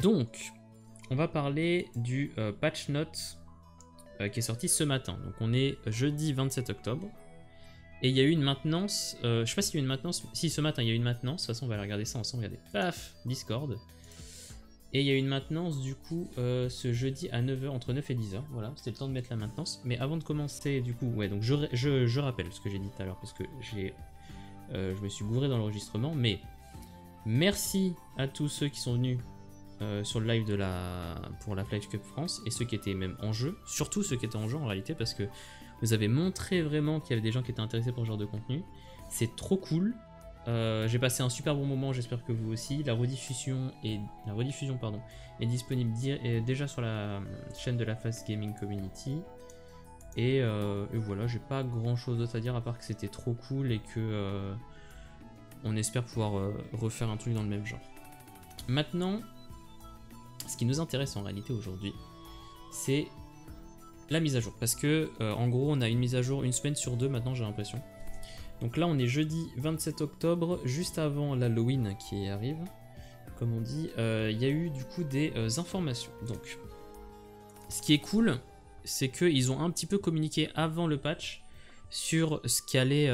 Donc, on va parler du patch note qui est sorti ce matin. Donc on est jeudi 27 octobre. Et il y a eu une maintenance, je sais pas s'il y a eu une maintenance, si ce matin il y a eu une maintenance, de toute façon on va aller regarder ça ensemble, regardez, paf, Discord. Et il y a eu une maintenance du coup ce jeudi à 9h, entre 9 et 10h, voilà, c'était le temps de mettre la maintenance. Mais avant de commencer du coup, ouais, donc je rappelle ce que j'ai dit tout à l'heure, parce que je me suis gouré dans l'enregistrement, mais merci à tous ceux qui sont venus sur le live pour la Flash Cup France, et ceux qui étaient même en jeu, surtout ceux qui étaient en jeu en réalité, parce que vous avez montré vraiment qu'il y avait des gens qui étaient intéressés par ce genre de contenu. C'est trop cool. J'ai passé un super bon moment, j'espère que vous aussi. La rediffusion est disponible déjà sur la chaîne de la Fast Gaming Community. Et voilà, j'ai pas grand chose d'autre à dire à part que c'était trop cool et que on espère pouvoir refaire un truc dans le même genre. Maintenant, ce qui nous intéresse en réalité aujourd'hui, c'est la mise à jour, parce que en gros on a une mise à jour une semaine sur deux maintenant, j'ai l'impression. Donc là on est jeudi 27 octobre, juste avant l'Halloween qui arrive, comme on dit. Il y a eu du coup des informations. Donc ce qui est cool, c'est qu'ils ont un petit peu communiqué avant le patch sur ce qui allait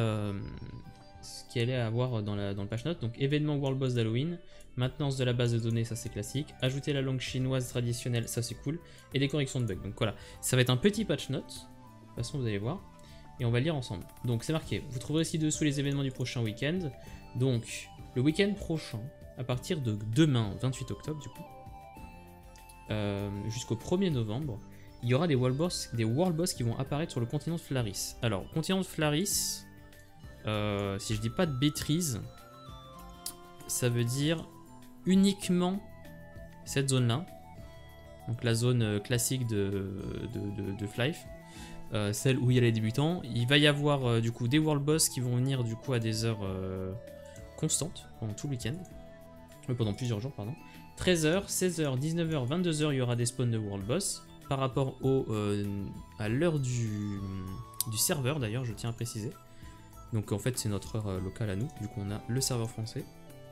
avoir dans le patch note. Donc événement World Boss d'Halloween, maintenance de la base de données, ça c'est classique, ajouter la langue chinoise traditionnelle, ça c'est cool, et des corrections de bugs. Donc voilà, ça va être un petit patch note, de toute façon vous allez voir, et on va le lire ensemble. Donc c'est marqué, vous trouverez ci-dessous les événements du prochain week-end. Donc le week-end prochain, à partir de demain, 28 octobre du coup, jusqu'au 1er novembre, il y aura des World Boss qui vont apparaître sur le continent de Flaris. Alors, continent de Flaris, si je dis pas de bêtises, ça veut dire uniquement cette zone là, donc la zone classique de Flife, celle où il y a les débutants. Il va y avoir du coup des World Boss qui vont venir du coup à des heures constantes pendant tout le week-end, pendant plusieurs jours pardon. 13h, 16h, 19h, 22h il y aura des spawns de World Boss par rapport à l'heure du serveur d'ailleurs, je tiens à préciser. Donc en fait c'est notre heure locale à nous, du coup on a le serveur français.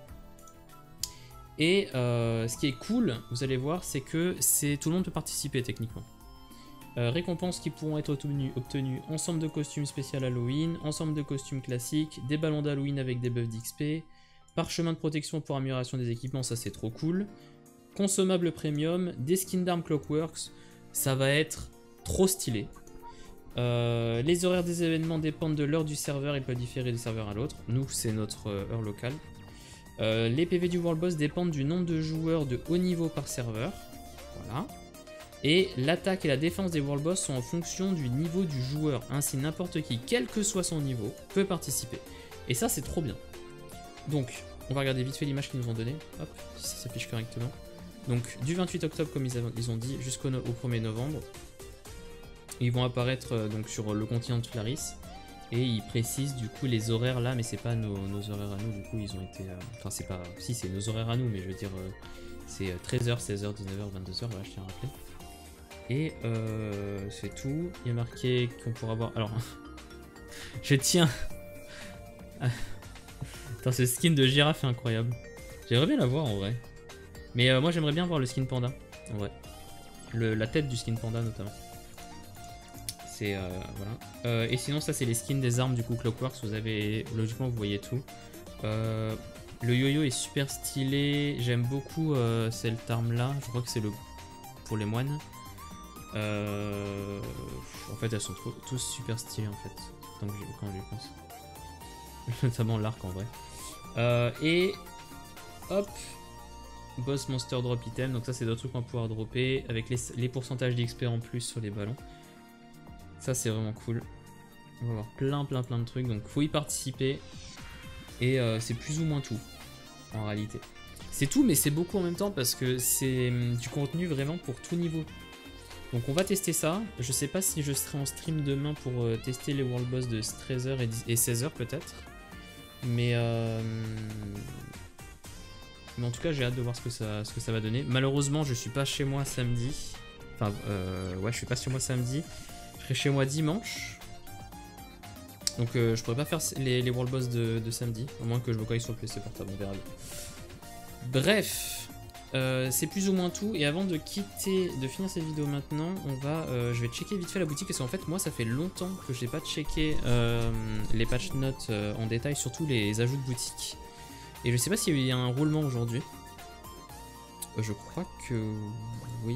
Et ce qui est cool, vous allez voir, c'est que tout le monde peut participer techniquement. Récompenses qui pourront être obtenues, ensemble de costumes spécial Halloween, ensemble de costumes classiques, des ballons d'Halloween avec des buffs d'XP, parchemin de protection pour amélioration des équipements, ça c'est trop cool, consommables premium, des skins d'armes Clockworks, ça va être trop stylé. Les horaires des événements dépendent de l'heure du serveur et peuvent différer d'un serveur à l'autre. Nous, c'est notre heure locale. Les PV du World Boss dépendent du nombre de joueurs de haut niveau par serveur. Voilà. Et l'attaque et la défense des World Boss sont en fonction du niveau du joueur. Ainsi, n'importe qui, quel que soit son niveau, peut participer. Et ça, c'est trop bien. Donc, on va regarder vite fait l'image qu'ils nous ont donnée. Hop, si ça s'affiche correctement. Donc, du 28 octobre, comme ils ont dit, jusqu'au 1er novembre. Ils vont apparaître donc sur le continent de Flaris. Et ils précisent du coup les horaires là, mais c'est pas nos horaires à nous, du coup ils ont été... Enfin c'est pas... Si c'est nos horaires à nous, mais je veux dire c'est 13h, 16h, 19h, 22h, voilà je tiens à rappeler. Et c'est tout. Il y a marqué qu'on pourra voir... Alors, je tiens... Attends, ce skin de girafe est incroyable. J'aimerais bien la voir en vrai. Mais moi j'aimerais bien voir le skin panda, en vrai. La tête du skin panda notamment. C'est voilà. Et sinon ça c'est les skins des armes du coup Clockworks, vous avez logiquement vous voyez tout. Le yo-yo est super stylé, j'aime beaucoup cette arme là, je crois que c'est pour les moines. En fait elles sont tous super stylées en fait, quand j'y pense. Notamment l'arc en vrai. Et hop, boss monster drop item, donc ça c'est d'autres trucs qu'on va pouvoir dropper avec les pourcentages d'XP en plus sur les ballons. Ça c'est vraiment cool. On va avoir plein de trucs, donc faut y participer. Et c'est plus ou moins tout en réalité. C'est tout mais c'est beaucoup en même temps parce que c'est du contenu vraiment pour tout niveau. Donc on va tester ça. Je sais pas si je serai en stream demain pour tester les World Boss de 13h et 16h peut-être. Mais en tout cas j'ai hâte de voir ce que ça va donner. Malheureusement je suis pas chez moi samedi. Enfin ouais je suis pas chez moi samedi. Je serai chez moi dimanche. Donc je pourrais pas faire les World Boss de samedi. À moins que je me connecte sur le PC portable, on verra bien. Bref. c'est plus ou moins tout. Et avant de finir cette vidéo maintenant, je vais checker vite fait la boutique parce qu'en fait, moi, ça fait longtemps que j'ai pas checké les patch notes en détail, surtout les ajouts de boutique. Et je sais pas s'il y a eu un roulement aujourd'hui. Je crois que oui.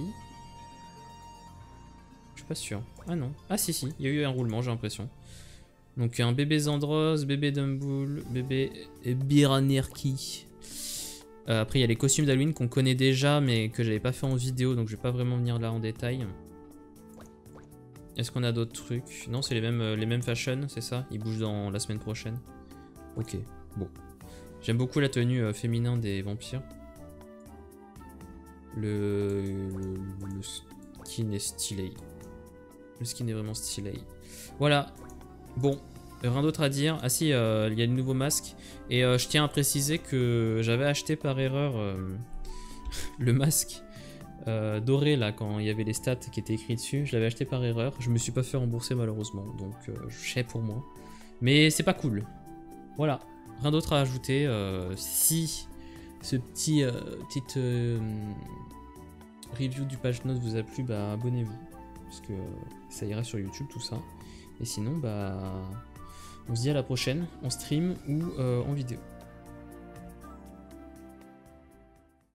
Je suis pas sûr. Ah non. Ah si, il y a eu un roulement, j'ai l'impression. Donc un bébé Zandros, bébé Dumbull, bébé Biranirki. Après il y a les costumes d'Halloween qu'on connaît déjà mais que j'avais pas fait en vidéo donc je vais pas vraiment venir là en détail. Est-ce qu'on a d'autres trucs? Non, c'est les mêmes fashions, c'est ça? Ils bougent dans la semaine prochaine. Ok, bon. J'aime beaucoup la tenue féminin des vampires. Le skin est stylé. Le skin est vraiment stylé. Voilà. Bon, rien d'autre à dire. Ah si, il y a le nouveau masque. Et je tiens à préciser que j'avais acheté par erreur le masque doré là quand il y avait les stats qui étaient écrits dessus. Je l'avais acheté par erreur. Je me suis pas fait rembourser malheureusement. Donc je sais pour moi. Mais c'est pas cool. Voilà. Rien d'autre à ajouter. Si ce petite review du page note vous a plu, bah abonnez-vous. Parce que ça ira sur YouTube tout ça. Et sinon, bah on se dit à la prochaine en stream ou en vidéo.